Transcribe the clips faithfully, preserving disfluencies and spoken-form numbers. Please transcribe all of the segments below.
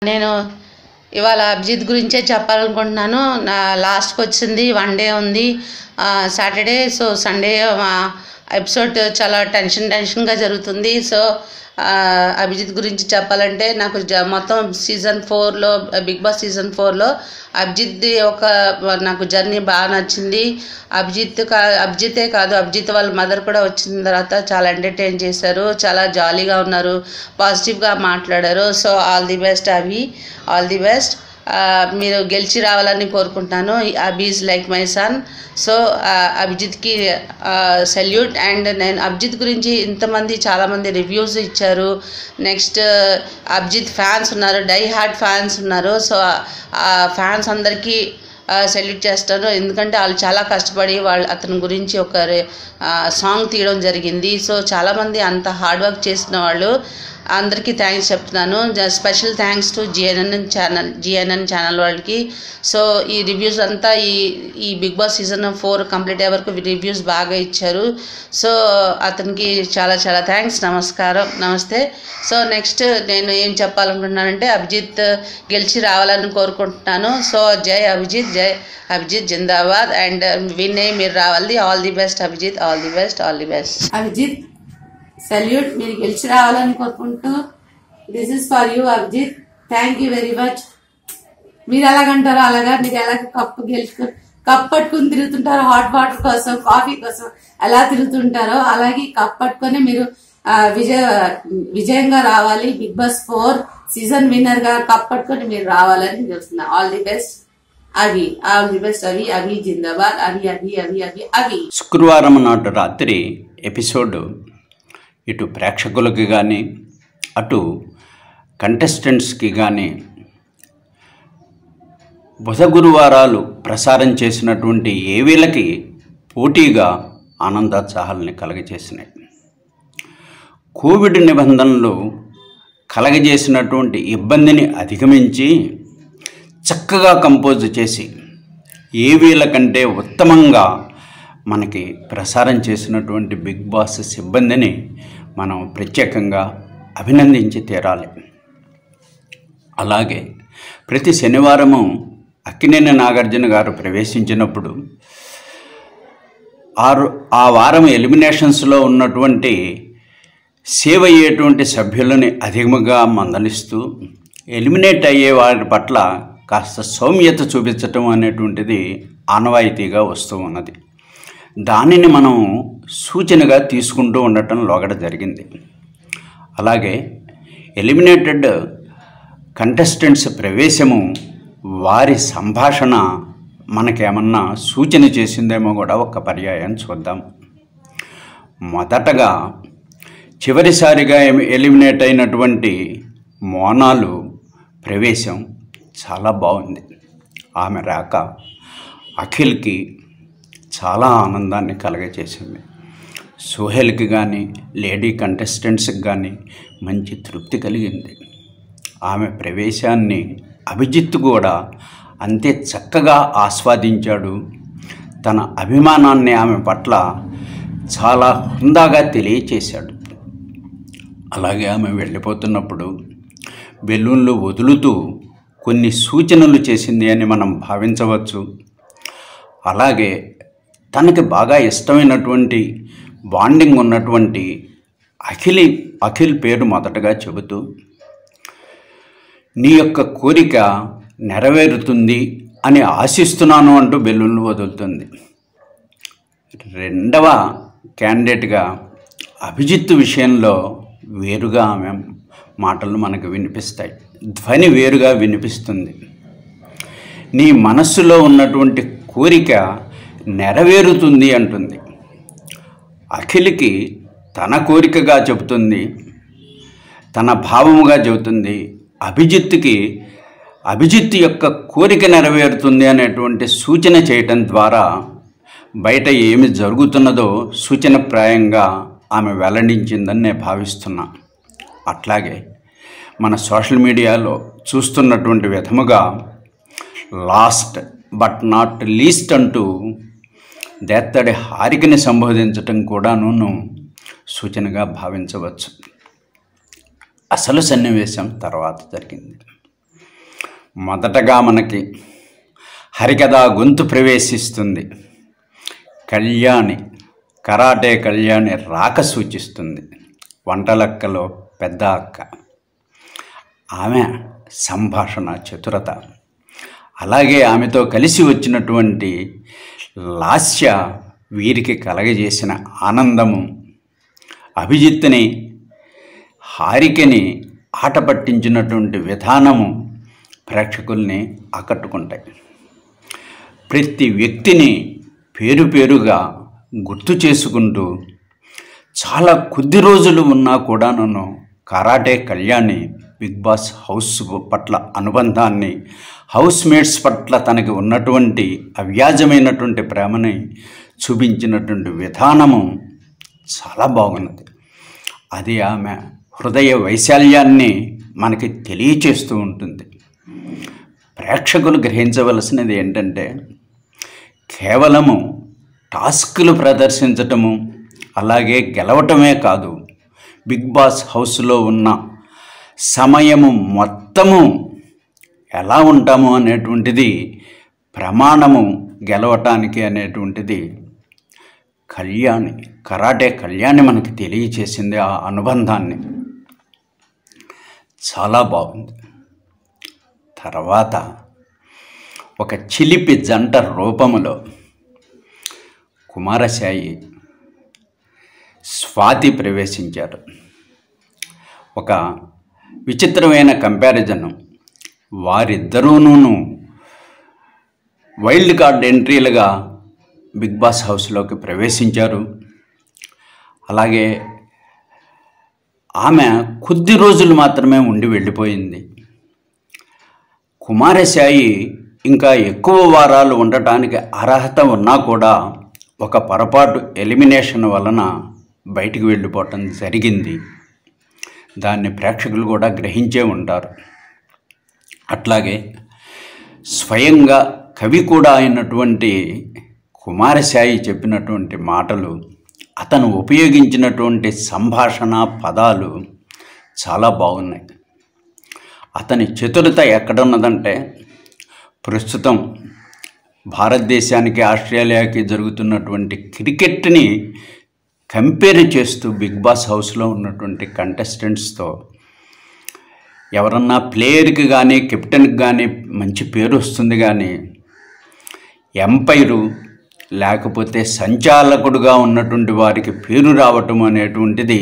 నేను ఇవాళ అభిజిత్ గురించే చెప్పాలనుకుంటున్నాను. నా లాస్ట్కి వచ్చింది, వన్ డే ఉంది సాటర్డే. సో సండే ఎపిసోడ్ చాలా టెన్షన్ టెన్షన్గా జరుగుతుంది. సో అభిజిత్ గురించి చెప్పాలంటే నాకు జ మొత్తం సీజన్ ఫోర్లో బిగ్ బాస్ సీజన్ ఫోర్లో అభిజిత్ ఒక నాకు జర్నీ బాగా నచ్చింది. అభిజిత్ కా అభిజితే కాదు అభిజిత్ వాళ్ళ మదర్ కూడా వచ్చిన తర్వాత చాలా ఎంటర్టైన్ చేశారు, చాలా జాలీగా ఉన్నారు, పాజిటివ్గా మాట్లాడారు. So all the best Abhi, all the best. మీరు గెలిచి రావాలని కోరుకుంటున్నాను. Abhi is like my son. So అభిజిత్కి సెల్యూట్. అండ్ నేను అభిజిత్ గురించి ఇంతమంది చాలామంది రివ్యూస్ ఇచ్చారు. నెక్స్ట్ అభిజిత్ ఫ్యాన్స్ ఉన్నారు, డై హార్ట్ ఫ్యాన్స్ ఉన్నారు. సో ఆ ఫ్యాన్స్ అందరికీ సెల్యూట్ చేస్తాను, ఎందుకంటే వాళ్ళు చాలా కష్టపడి వాళ్ళు అతని గురించి ఒక సాంగ్ తీయడం జరిగింది. సో చాలామంది అంత హార్డ్ వర్క్ చేసిన వాళ్ళు అందరికీ థ్యాంక్స్ చెప్తున్నాను. Special thanks to GNN channel GNN channel వాళ్ళకి. సో ఈ రివ్యూస్ అంతా ఈ ఈ Bigg Boss season four complete అయ్యే వరకు రివ్యూస్ బాగా ఇచ్చారు. సో అతనికి చాలా చాలా థ్యాంక్స్. నమస్కారం, నమస్తే. సో నెక్స్ట్ నేను ఏం చెప్పాలనుకుంటున్నానంటే అభిజిత్ గెలిచి రావాలని కోరుకుంటున్నాను. సో జై అభిజిత్, జై అభిజిత్ జిందాబాద్. అండ్ విన్ అయ్యి మీరు రావాలి. All the best Abhijeet, all the best, all the best. Abhijeet salute, మీరు గెలిచి రావాలని కోరుకుంటూ this is for you Abhijeet. Thank you very much. మీరు ఎలాగంటారో అలాగా మీరు ఎలాగ కప్పు గెలుచుకు కప్ పట్టుకుని తిరుగుతుంటారో హాట్ వాటర్ కోసం కాఫీ కోసం ఎలా తిరుగుతుంటారో అలాగే కప్ పట్టుకొని మీరు విజయ విజయంగా రావాలి. Bigg Boss four season winner గా కప్ పట్టుకొని మీరు రావాలని చూస్తున్నా. All the best Avi, all the best Avi, Avi జిందాబాద్, అవి అవి అవి అవి అవి. శుక్రవారం నాటి రాత్రి ఎపిసోడ్ ఇటు ప్రేక్షకులకి కానీ అటు కంటెస్టెంట్స్కి కానీ బుధ గురువారాలు ప్రసారం చేసినటువంటి ఏవీలకి పోటీగా ఆనందోత్సాహాలని కలగజేసినాయి. కోవిడ్ నిబంధనలు కలగజేసినటువంటి ఇబ్బందిని అధిగమించి చక్కగా కంపోజ్ చేసి ఏవీల కంటే ఉత్తమంగా మనకి ప్రసారం చేసినటువంటి బిగ్ బాస్ సిబ్బందిని మనం ప్రత్యేకంగా అభినందించి తీరాలి. అలాగే ప్రతి శనివారము అక్కినేని నాగార్జున గారు ప్రవేశించినప్పుడు ఆరు ఆ వారం ఎలిమినేషన్స్లో ఉన్నటువంటి సేవ్ అయ్యేటువంటి సభ్యులని అధికంగా మందలిస్తూ ఎలిమినేట్ అయ్యే వారి పట్ల కాస్త సౌమ్యత చూపించటం అనేటువంటిది ఆనవాయితీగా వస్తూ ఉన్నది. దానిని మనం సూచనగా తీసుకుంటూ ఉండటం లోగడ జరిగింది. అలాగే ఎలిమినేటెడ్ కంటెస్టెంట్స్ ప్రవేశము వారి సంభాషణ మనకేమన్నా సూచన చేసిందేమో కూడా ఒక పర్యాయం చూద్దాం. మొదటగా చివరిసారిగా ఎలిమినేట్ అయినటువంటి మోనాలు ప్రవేశం చాలా బాగుంది. ఆమె రాక అఖిల్కి చాలా ఆనందాన్ని కలగజేసింది. సోహెల్కి కానీ లేడీ కంటెస్టెంట్స్కి కానీ మంచి తృప్తి కలిగింది. ఆమె ప్రవేశాన్ని అభిజిత్ కూడా అంతే చక్కగా ఆస్వాదించాడు. తన అభిమానాన్ని ఆమె పట్ల చాలా హుందాగా తెలియచేశాడు. అలాగే ఆమె వెళ్ళిపోతున్నప్పుడు బెలూన్లు వదులుతూ కొన్ని సూచనలు చేసింది అని మనం భావించవచ్చు. అలాగే తనకి బాగా ఇష్టమైనటువంటి బాండింగ్ ఉన్నటువంటి అఖిలి అఖిల్ పేరు మొదటగా చెబుతూ నీ యొక్క కోరిక నెరవేరుతుంది అని ఆశిస్తున్నాను అంటూ బెలూన్లు వదులుతుంది. రెండవ క్యాండిడేట్గా అభిజిత్ విషయంలో వేరుగా ఆమె మాటలు మనకు వినిపిస్తాయి. ధ్వని వేరుగా వినిపిస్తుంది. నీ మనస్సులో ఉన్నటువంటి కోరిక నెరవేరుతుంది అంటుంది. అఖిల్కి తన కోరికగా చెబుతుంది, తన భావముగా చెబుతుంది. అభిజిత్కి అభిజిత్ యొక్క కోరిక నెరవేరుతుంది అనేటువంటి సూచన చేయటం ద్వారా బయట ఏమి జరుగుతున్నదో సూచనప్రాయంగా ఆమె వెల్లడించిందని నేను భావిస్తున్నా. అట్లాగే మన సోషల్ మీడియాలో చూస్తున్నటువంటి విధముగా లాస్ట్ బట్ నాట్ లీస్ట్ అంటూ దేత్తడి హారికని సంబోధించటం కూడాను సూచనగా భావించవచ్చు. అసలు సన్నివేశం తర్వాత జరిగింది. మొదటగా మనకి హరికథ గొంతు ప్రవేశిస్తుంది. కళ్యాణి, కరాటే కళ్యాణి రాక సూచిస్తుంది. వంటలక్కలో పెద్ద అక్క. ఆమె సంభాషణ చతురత, అలాగే ఆమెతో కలిసి వచ్చినటువంటి లాస్య వీరికి కలగజేసిన ఆనందము, అభిజిత్తుని హారికని ఆట పట్టించినటువంటి విధానము ప్రేక్షకుల్ని ఆకట్టుకుంటాయి. ప్రతి వ్యక్తిని పేరు పేరుగా గుర్తు చేసుకుంటూ చాలా కొద్ది రోజులు ఉన్నా కూడా నన్ను karate Kalyani Bigg Boss house పట్ల అనుబంధాన్ని, హౌస్ మేట్స్ పట్ల తనకి ఉన్నటువంటి అవ్యాజమైనటువంటి ప్రేమని చూపించినటువంటి విధానము చాలా బాగున్నది. అది ఆమె హృదయ వైశాల్యాన్ని మనకి తెలియచేస్తూ ఉంటుంది. ప్రేక్షకులు గ్రహించవలసినది ఏంటంటే, కేవలము టాస్కులు ప్రదర్శించటము అలాగే గెలవటమే కాదు, బిగ్ బాస్ హౌస్లో ఉన్న సమయము మొత్తము ఎలా ఉంటాము అనేటువంటిది ప్రమాణము గెలవటానికి అనేటువంటిది కళ్యాణి, కరాటే కళ్యాణి మనకి తెలియచేసింది. ఆ అనుబంధాన్ని చాలా బాగుంది. తర్వాత ఒక చిలిపి జంట రూపములో కుమారశాయి, స్వాతి ప్రవేశించారు. ఒక విచిత్రమైన కంపారిజన్, వారిద్దరూనూ వైల్డ్ కార్డ్ ఎంట్రీలుగా బిగ్ బాస్ హౌస్లోకి ప్రవేశించారు. అలాగే ఆమె కొద్ది రోజులు మాత్రమే ఉండి వెళ్ళిపోయింది. కుమారశాయి ఇంకా ఎక్కువ వారాలు ఉండటానికి అర్హత ఉన్నా కూడా ఒక పొరపాటు ఎలిమినేషన్ వలన బయటికి వెళ్ళిపోవటం జరిగింది. దాన్ని ప్రేక్షకులు కూడా గ్రహించే ఉంటారు. అట్లాగే స్వయంగా కవి కూడా అయినటువంటి కుమారశాయి చెప్పినటువంటి మాటలు, అతను ఉపయోగించినటువంటి సంభాషణ పదాలు చాలా బాగున్నాయి. అతని చతురత ఎక్కడున్నదంటే, ప్రస్తుతం భారతదేశానికి ఆస్ట్రేలియాకి జరుగుతున్నటువంటి క్రికెట్ని కంపేర్ చేస్తూ బిగ్ బాస్ హౌస్లో ఉన్నటువంటి కంటెస్టెంట్స్తో ఎవరన్నా ప్లేయర్కి కానీ కెప్టెన్కి కానీ మంచి పేరు వస్తుంది, కానీ ఎంపైరు లేకపోతే సంచాలకుడుగా ఉన్నటువంటి వారికి పేరు రావటం అనేటువంటిది,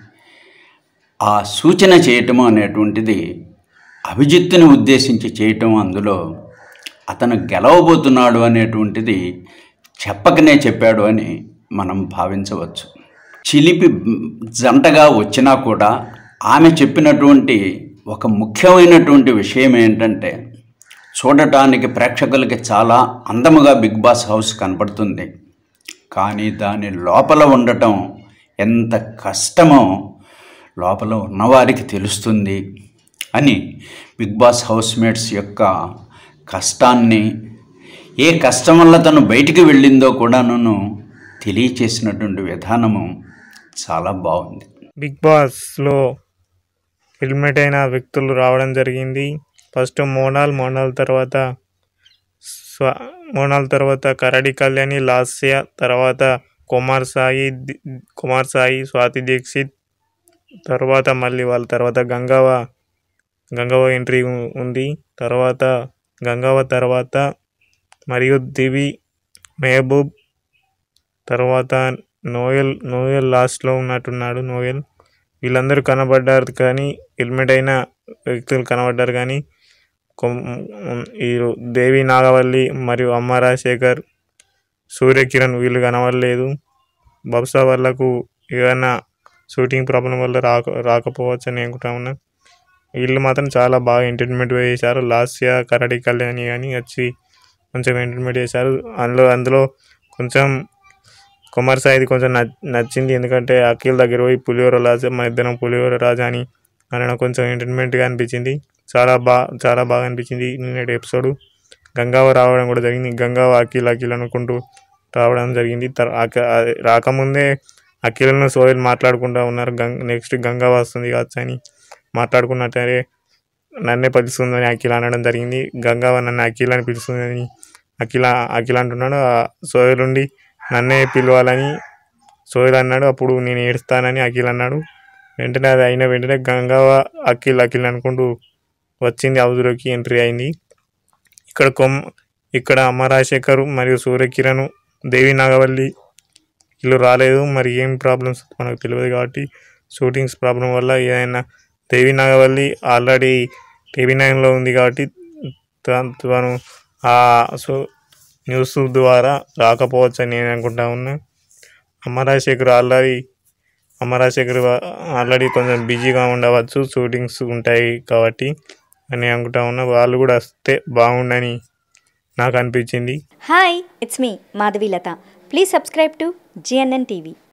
ఆ సూచన చేయటము అనేటువంటిది అభిజిత్తుని ఉద్దేశించి చేయటం, అందులో అతను గెలవబోతున్నాడు అనేటువంటిది చెప్పకనే చెప్పాడు అని మనం భావించవచ్చు. చిలిపి జంటగా వచ్చినా కూడా ఆమె చెప్పినటువంటి ఒక ముఖ్యమైనటువంటి విషయం ఏంటంటే, చూడటానికి ప్రేక్షకులకి చాలా అందముగా బిగ్ బాస్ హౌస్ కనపడుతుంది, కానీ దాని లోపల ఉండటం ఎంత కష్టమో లోపల ఉన్నవారికి తెలుస్తుంది అని బిగ్ బాస్ హౌస్ మేట్స్ యొక్క కష్టాన్ని, ఏ కష్టం వల్ల తను బయటికి వెళ్ళిందో కూడా నన్ను తెలియచేసినటువంటి విధానము చాలా బాగుంది. బిగ్ బాస్లో ఎలిమినేట్ అయిన వ్యక్తులు రావడం జరిగింది. ఫస్ట్ మోనాల్, మోనాల్ తర్వాత స్వ మోనాల్ తర్వాత కరాడి కళ్యాణి, లాస్య, తర్వాత కుమార్ సాయి కుమార్ సాయి స్వాతి దీక్షిత్, తర్వాత మళ్ళీ వాళ్ళ తర్వాత గంగవ్వ గంగవ్వ ఎంట్రీ ఉంది. తర్వాత గంగవ్వ తర్వాత మరియు దివి, మెహబూబ్, తర్వాత నోయల్ నోయల్ లాస్ట్లో ఉన్నట్టున్నాడు. నోయల్ వీళ్ళందరూ కనబడ్డారు, కానీ ఎలిమినేట్ అయిన వ్యక్తులు కనబడ్డారు, కానీ ఈ దేవి నాగవల్లి మరియు అమ్మ రాజశేఖర్, సూర్యకిరణ్ వీళ్ళు కనబడలేదు. బహుశా వాళ్ళకు ఏదైనా షూటింగ్ ప్రాబ్లం వల్ల రాక రాకపోవచ్చు అని అనుకుంటా ఉన్నా. వీళ్ళు మాత్రం చాలా బాగా ఎంటర్టైన్మెంట్ చేశారు. లాస్య, కరాడి కళ్యాణి కానీ వచ్చి కొంచెం ఎంటర్టైన్మెంట్ చేశారు. అందులో అందులో కొంచెం కుమార్ సాయిది కొంచెం నచ్చింది, ఎందుకంటే అఖిల్ దగ్గర పోయి పులిహోర రాజా, మన ఇద్దరం పులిహోర రాజా అని అనడం కొంచెం ఎంటర్టైన్మెంట్గా అనిపించింది. చాలా బాగా చాలా బాగా అనిపించింది నిన్నటి ఎపిసోడ్. గంగావ రావడం కూడా జరిగింది. గంగావ అఖిల్ అఖిల్ అనుకుంటూ రావడం జరిగింది. రాకముందే అఖిల్ను సోయల్ మాట్లాడుకుంటూ ఉన్నారు, గంగ్ నెక్స్ట్ గంగావ వస్తుంది కావచ్చు అని మాట్లాడుకున్నట్టే నన్నే పిలుస్తుందని అఖిల అనడం జరిగింది. గంగవ్వ నన్ను అఖిల అని పిలుస్తుందని అఖిల అఖిల అంటున్నాడు. సోహెల్ ఉండి నన్నే పిలవాలని సోహెల్ అన్నాడు. అప్పుడు నేను ఏడుస్తానని అఖిల్ అన్నాడు. వెంటనే అది అయిన వెంటనే గంగవ్వ అఖిల్ అఖిల్ అనుకుంటూ వచ్చింది, హౌస్లోకి ఎంట్రీ అయింది. ఇక్కడ కొమ్ ఇక్కడ అమ్మ రాజశేఖర్ మరియు సూర్యకిరణ్, దేవి నాగవల్లి వీళ్ళు రాలేదు. మరి ఏం ప్రాబ్లమ్స్ మనకు తెలియదు కాబట్టి షూటింగ్స్ ప్రాబ్లం వల్ల ఏదైనా దేవి నాగవల్లి ఆల్రెడీ టీవీ నైన్లో ఉంది కాబట్టి తను ఆ సో న్యూస్ ద్వారా రాకపోవచ్చు అని నేను అనుకుంటా ఉన్నా. అమ్మ రాజశేఖర్ ఆల్రెడీ అమ్మ రాజశేఖర్ ఆల్రెడీ కొంచెం బిజీగా ఉండవచ్చు, షూటింగ్స్ ఉంటాయి కాబట్టి అని అనుకుంటా ఉన్నా. వాళ్ళు కూడా వస్తే బాగుండని నాకు అనిపించింది. Hi, it's me Madhavi Latha. Please subscribe to GNN TV.